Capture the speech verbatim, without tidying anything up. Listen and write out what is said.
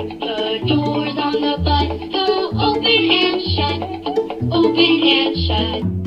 The doors on the bus go open and shut, open and shut.